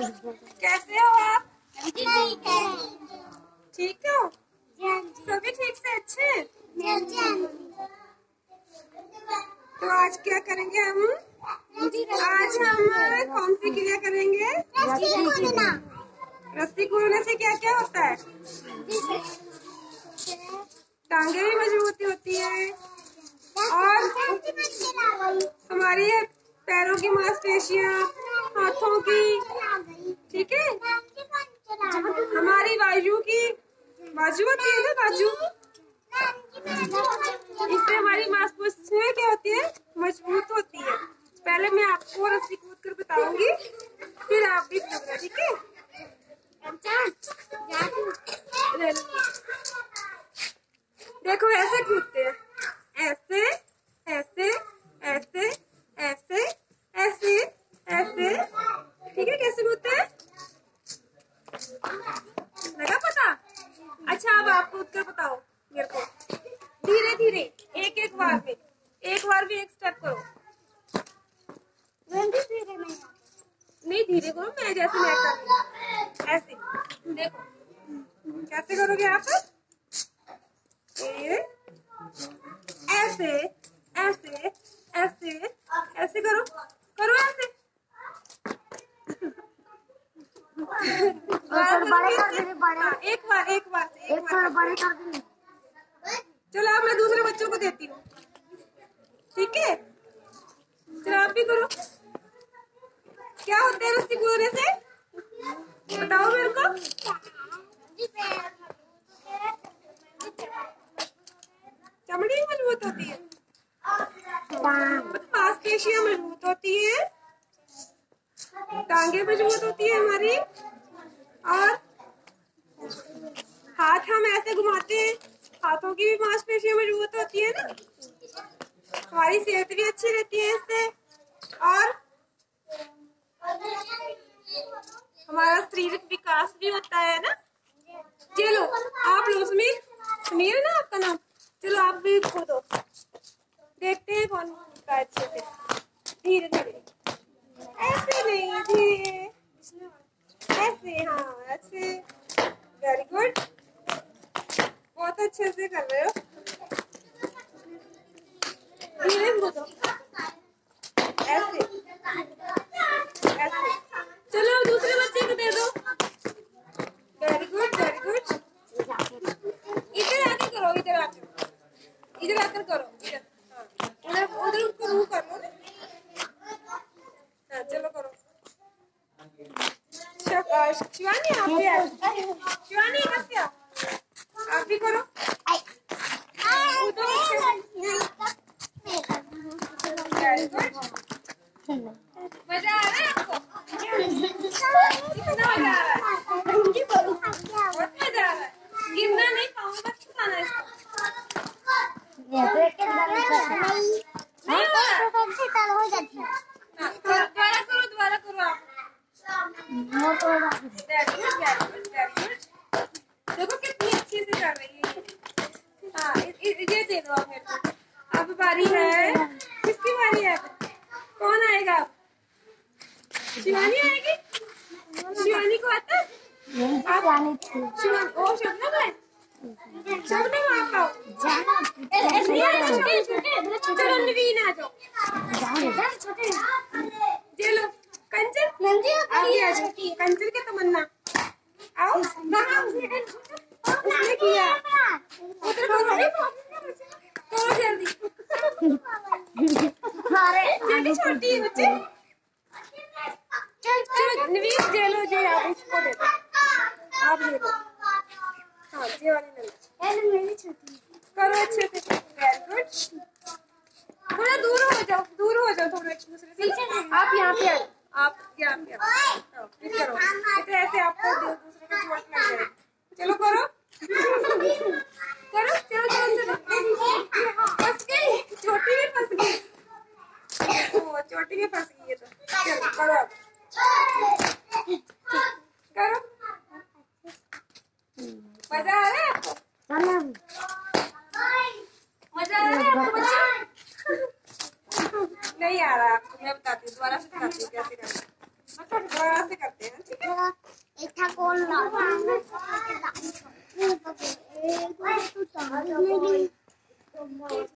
कैसे हो आप? ठीक है। ठीक हो? सभी ठीक से अच्छे? तो आज क्या करेंगे हम? आज हम कौन सी क्रिया करेंगे? रस्सी कूदने से क्या क्या होता है? टांगे भी मजबूती होती है और हमारी पैरों की मांसपेशियां, हाथों की, ठीक है, हमारी बाजू होती है ना, बाजू, इससे हमारी मांसपेशियां क्या होती है? मजबूत होती है। पहले मैं आपको रस्सी कूद कर बताऊंगी, फिर आप भी कूदना, ठीक है? देखो ऐसे कूदते हैं, ऐसे ऐसे ऐसे ऐसे ऐसे ऐसे, ठीक है? कैसे कूदते हैं, लगा पता? अच्छा अब आप कूद कर बताओ मेरे को, धीरे धीरे, एक एक बार में, एक बार भी एक स्टेप करो। नहीं धीरे करो, मैं जैसे मैं कर रही हूँ ऐसे, देखो कैसे करोगे आप? ऐसे ऐसे ऐसे ऐसे करो, करो ऐसे। एक बार बड़े कर देंगे। चलो अब मैं दूसरे बच्चों को देती हूँ, ठीक है? चलो आप भी करो। क्या होता है रस्सी कूदने से, बताओ मेरे को। चमड़ी मजबूत होती है, मांसपेशियां मजबूत होती है, टांगे मजबूत होती है हमारी, और हाथ हम ऐसे घुमाते हैं, हाथों की भी मांसपेशियां मजबूत होती है ना, हमारी सेहत भी अच्छी रहती है इससे, और हमारा शारीरिक विकास भी होता है ना। चलो आप लोग, समीर है ना आपका नाम, चलो आप भी कूदो, देखते हैं कौन कूदता है अच्छे से। धीरे धीरे, ऐसे नहीं, धीरे ऐसे, हाँ ऐसे, वेरी गुड, बहुत अच्छे से कर रहे हो, धीरे कूदो, ऐसे ऐसे। चलो दूसरे बच्चे को दे दो, वेरी गुड वेरी गुड। इधर आके करो, इधर आकर करो, इधर उधर उसको मुंह कर लो। हाँ चलो करो। शिवानी आप भी आओ, शिवानी इधर से आओ, आप भी करो। वेरी गुड, मजा आ रहा है आपको? कितना मजा आ रहा है? बहुत मजा आ रहा है। गिरना नहीं, पाऊँ मत खिलाना इसको। नहीं हो रहा, दोबारा करो आप। देखो कितनी अच्छी से कर रही है। हाँ ये दे दो आप मेरे को। अब बारी है, किसकी बारी है? कौन आएगा? शिवानी आएगी? शिवानी को आता है? शिवानी, ओ शबनम है, शबनम आप आओ। चलो नवीन आ जाओ, चलो कंचन आप भी आ जाओ, कंचन के तमन्ना आओ। उसने किया, उधर करो जल्दी, जल्दी छोटी है बच्चे। चलो नवीन जे लो, जे आप इसको दे दो, आप ले लो। हाँ जे वाली करो अच्छे से, वेरी गुड। थोड़ा दूर हो जाओ थोड़ा एक दूसरे से। आप यहाँ पे आओ, आप यहाँ पे आओ, फिर करो, तो ऐसे आपको दूसरे को चोट लग जाएगी। चलो करो करो, चलो चलो चलो, फंस गई, चोटी में फंस गई, ओ चोटी में फंस गई है तो चलो करो, करो। मजा आ रहा है आपको? मजा आ रहा है आपको बच्चे? नहीं आ रहा आपको, मैं बताती हूँ, दोबारा से बताती हूँ कैसे करना है, दोबारा से करते हैं, ठीक है? कौन